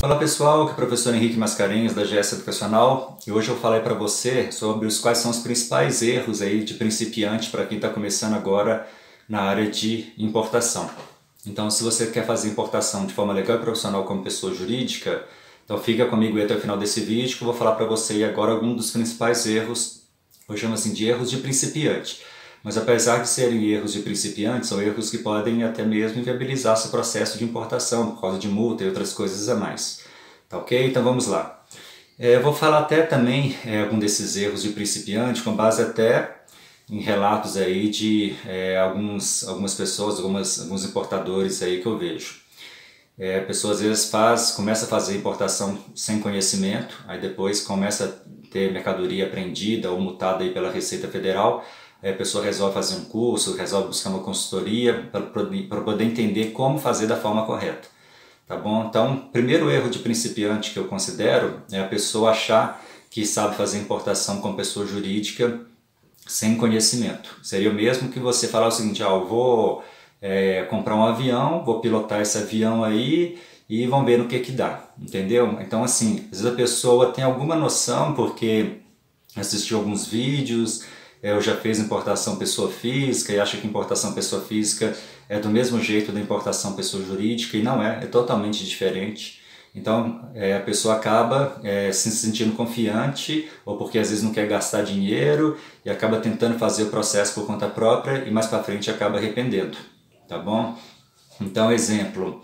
Olá pessoal, aqui é o professor Henrique Mascarenhas da GS Educacional e hoje eu vou falar para você sobre quais são os principais erros aí de principiante para quem está começando agora na área de importação. Então, se você quer fazer importação de forma legal e profissional como pessoa jurídica, então fica comigo aí até o final desse vídeo que eu vou falar para você agora alguns dos principais erros, eu chamo assim de erros de principiante. Mas apesar de serem erros de principiante, são erros que podem até mesmo inviabilizar seu processo de importação por causa de multa e outras coisas a mais. Tá ok? Então vamos lá. Eu vou falar até também algum desses erros de principiante com base até em relatos aí de algumas pessoas, alguns importadores aí que eu vejo. A pessoa às vezes começa a fazer importação sem conhecimento, aí depois começa a ter mercadoria apreendida ou multada aí pela Receita Federal. A pessoa resolve fazer um curso, resolve buscar uma consultoria para poder entender como fazer da forma correta. Tá bom? Então, primeiro erro de principiante que eu considero é a pessoa achar que sabe fazer importação com pessoa jurídica sem conhecimento. Seria o mesmo que você falar o seguinte: eu vou comprar um avião, vou pilotar esse avião aí e vamos ver no que dá, entendeu? Então, assim, às vezes a pessoa tem alguma noção porque assistiu alguns vídeos, eu já fiz importação pessoa física e acha que importação pessoa física é do mesmo jeito da importação pessoa jurídica e não é totalmente diferente. Então a pessoa acaba se sentindo confiante ou porque às vezes não quer gastar dinheiro e acaba tentando fazer o processo por conta própria e mais para frente acaba arrependendo, tá bom? Então, exemplo,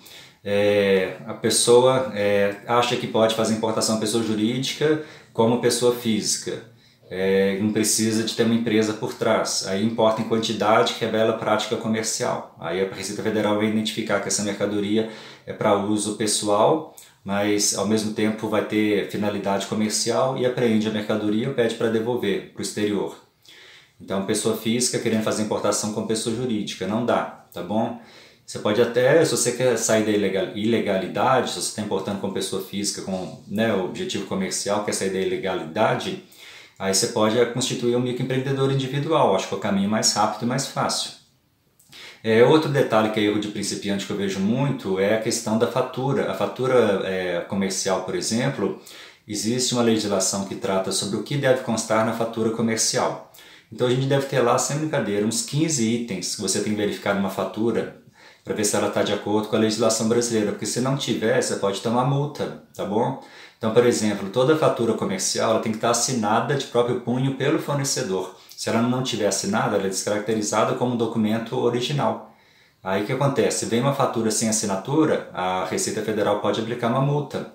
a pessoa acha que pode fazer importação pessoa jurídica como pessoa física. Não precisa de ter uma empresa por trás, aí importa em quantidade que revela prática comercial. Aí a Receita Federal vai identificar que essa mercadoria é para uso pessoal, mas ao mesmo tempo vai ter finalidade comercial e apreende a mercadoria e pede para devolver para o exterior. Então, pessoa física querendo fazer importação com pessoa jurídica, não dá, tá bom? Você pode até, se você quer sair da ilegalidade, se você está importando com pessoa física com o objetivo comercial, quer sair da ilegalidade, aí você pode constituir um microempreendedor individual, acho que é o caminho mais rápido e mais fácil. Outro detalhe que é erro de principiante que eu vejo muito é a questão da fatura. A fatura comercial, por exemplo, existe uma legislação que trata sobre o que deve constar na fatura comercial. Então a gente deve ter lá, sem brincadeira, uns 15 itens que você tem que verificar numa fatura para ver se ela está de acordo com a legislação brasileira, porque se não tiver, você pode tomar multa, tá bom? Então, por exemplo, toda fatura comercial ela tem que estar assinada de próprio punho pelo fornecedor. Se ela não tiver assinada, ela é descaracterizada como um documento original. Aí o que acontece? Se vem uma fatura sem assinatura, a Receita Federal pode aplicar uma multa.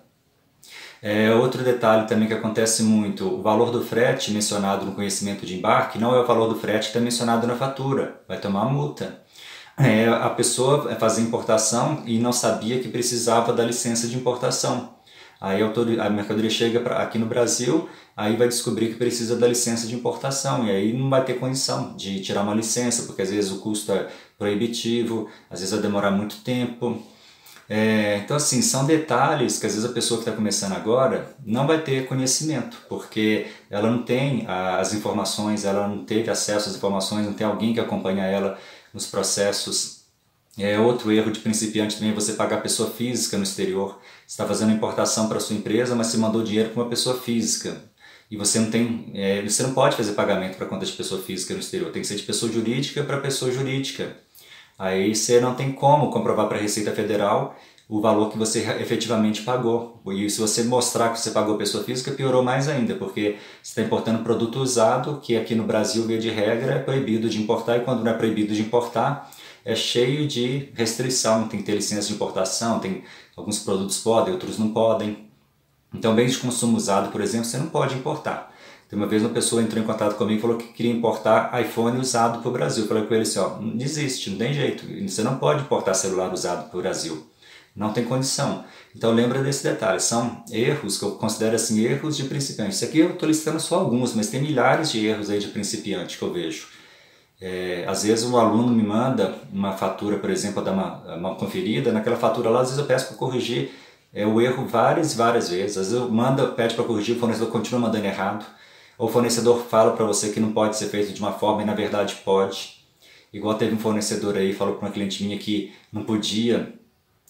Outro detalhe também que acontece muito, o valor do frete mencionado no conhecimento de embarque não é o valor do frete que está mencionado na fatura, vai tomar multa. A pessoa vai fazer importação e não sabia que precisava da licença de importação. Aí a mercadoria chega aqui no Brasil, aí vai descobrir que precisa da licença de importação e aí não vai ter condição de tirar uma licença, porque às vezes o custo é proibitivo, às vezes vai demorar muito tempo. Então assim, são detalhes que às vezes a pessoa que está começando agora não vai ter conhecimento, porque ela não tem as informações, ela não teve acesso às informações, não tem alguém que acompanha ela nos processos. Outro erro de principiante também é você pagar pessoa física no exterior. Você está fazendo importação para a sua empresa, mas você mandou dinheiro para uma pessoa física. E você não pode fazer pagamento para conta de pessoa física no exterior. Tem que ser de pessoa jurídica para pessoa jurídica. Aí você não tem como comprovar para a Receita Federal o valor que você efetivamente pagou. E se você mostrar que você pagou pessoa física, piorou mais ainda, porque você está importando produto usado, que aqui no Brasil, via de regra, é proibido de importar, e quando não é proibido de importar, é cheio de restrição, tem que ter licença de importação, tem alguns produtos podem, outros não podem. Então, bens de consumo usado, por exemplo, você não pode importar. Tem uma vez uma pessoa entrou em contato comigo e falou que queria importar iPhone usado para o Brasil. Eu falei com ele assim, não desiste, não tem jeito, você não pode importar celular usado para o Brasil. Não tem condição. Então lembra desse detalhe, são erros que eu considero assim, erros de principiante. Isso aqui eu estou listando só alguns, mas tem milhares de erros aí de principiante que eu vejo. Às vezes um aluno me manda uma fatura, por exemplo, dar uma conferida, naquela fatura lá, às vezes eu peço para corrigir o erro várias vezes. Às vezes eu pede para corrigir, o fornecedor continua mandando errado. Ou o fornecedor fala para você que não pode ser feito de uma forma e na verdade pode. Igual teve um fornecedor aí, falou para uma cliente minha que não podia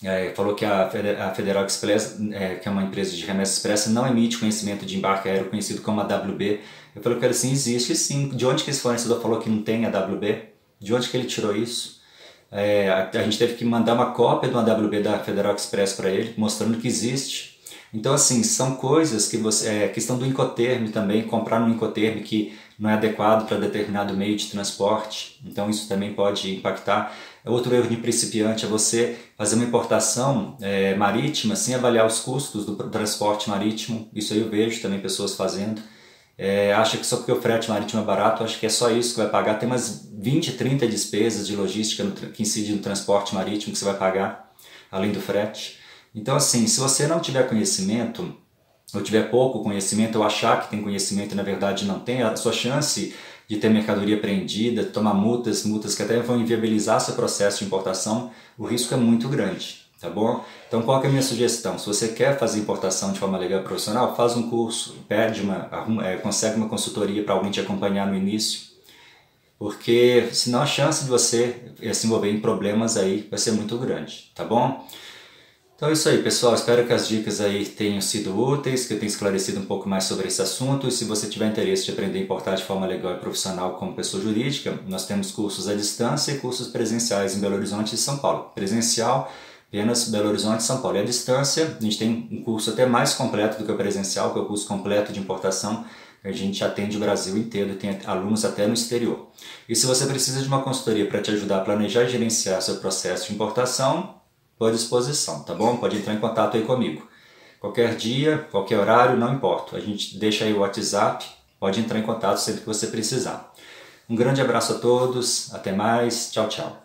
falou que a Federal Express, que é uma empresa de remessa expressa, não emite conhecimento de embarque aéreo conhecido como AWB. Eu falei para ele assim, existe sim. De onde que esse fornecedor falou que não tem AWB? De onde que ele tirou isso? A gente teve que mandar uma cópia do AWB da Federal Express para ele, mostrando que existe. Então, assim, são coisas que questão do Incoterm também, comprar um Incoterm que não é adequado para determinado meio de transporte, então isso também pode impactar. Outro erro de principiante é você fazer uma importação marítima sem avaliar os custos do transporte marítimo. Isso aí eu vejo também pessoas fazendo. Acha que só porque o frete marítimo é barato, acho que é só isso que vai pagar. Tem umas 20, 30 despesas de logística que incidem no transporte marítimo que você vai pagar, além do frete. Então, assim, se você não tiver conhecimento, ou tiver pouco conhecimento, ou achar que tem conhecimento e na verdade não tem, a sua chance de ter mercadoria apreendida, tomar multas que até vão inviabilizar seu processo de importação, o risco é muito grande, tá bom? Então qual que é a minha sugestão? Se você quer fazer importação de forma legal e profissional, faz um curso, consegue uma consultoria para alguém te acompanhar no início, porque senão a chance de você se envolver em problemas aí vai ser muito grande, tá bom? Então é isso aí, pessoal. Espero que as dicas aí tenham sido úteis, que eu tenha esclarecido um pouco mais sobre esse assunto. E se você tiver interesse de aprender a importar de forma legal e profissional como pessoa jurídica, nós temos cursos à distância e cursos presenciais em Belo Horizonte e São Paulo. Presencial, apenas Belo Horizonte e São Paulo. E à distância, a gente tem um curso até mais completo do que o presencial, que é o curso completo de importação. A gente atende o Brasil inteiro e tem alunos até no exterior. E se você precisa de uma consultoria para te ajudar a planejar e gerenciar seu processo de importação, estou à disposição, tá bom? Pode entrar em contato aí comigo. Qualquer dia, qualquer horário, não importa. A gente deixa aí o WhatsApp, pode entrar em contato sempre que você precisar. Um grande abraço a todos, até mais, tchau, tchau.